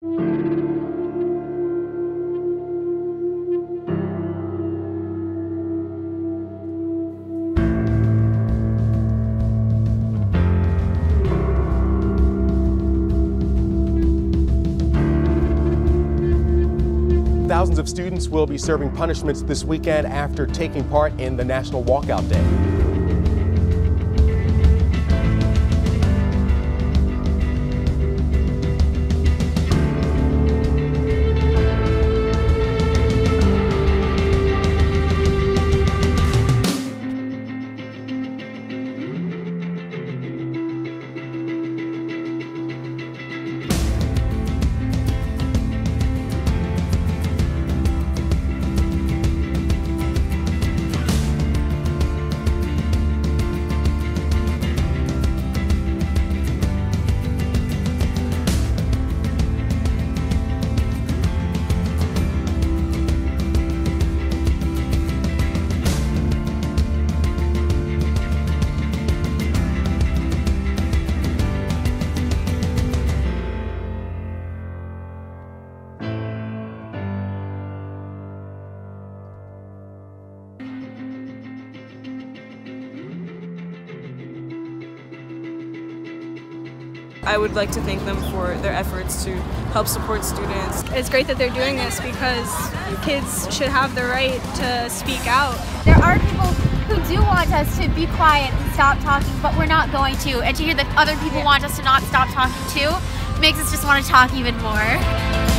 Thousands of students will be serving punishments this weekend after taking part in the National Walkout Day. I would like to thank them for their efforts to help support students. It's great that they're doing this because kids should have the right to speak out. There are people who do want us to be quiet and stop talking, but we're not going to. And to hear that other people want us to not stop talking too makes us just want to talk even more.